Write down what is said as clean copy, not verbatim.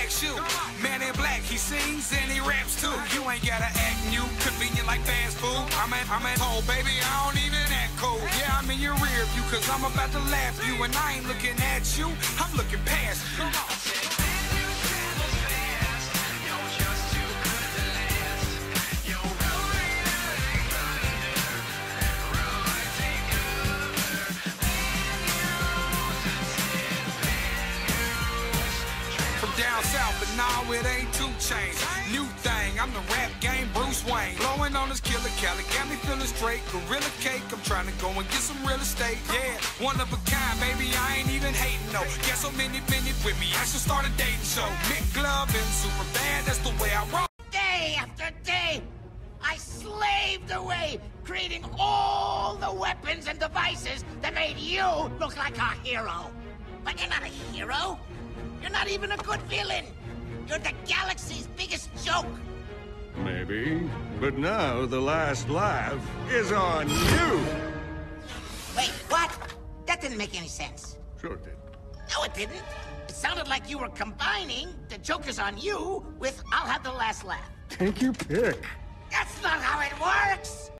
ask you. Man in black, he sings and he raps too. You ain't gotta act new, convenient like fast food. I'm at home, baby, I don't even act cool. Yeah, I'm in your rear view, cause I'm about to laugh you. And I ain't looking at you, I'm looking past you. Down south, but nah, it ain't 2 Chainz. New thing, I'm the rap game Bruce Wayne. Blowing on this killer Cali, got me feeling straight. Gorilla cake, I'm trying to go and get some real estate. Yeah, one of a kind, baby, I ain't even hating, no. Got so many with me, I should start a dating show. Mick Glove and super bad, that's the way I roll. Day after day, I slaved away, creating all the weapons and devices that made you look like a hero. But you're not a hero. You're not even a good villain. You're the galaxy's biggest joke. Maybe, but now the last laugh is on you. Wait, what? That didn't make any sense. Sure did. No, it didn't. It sounded like you were combining the joke is on you with I'll have the last laugh. Take your pick. That's not how it works.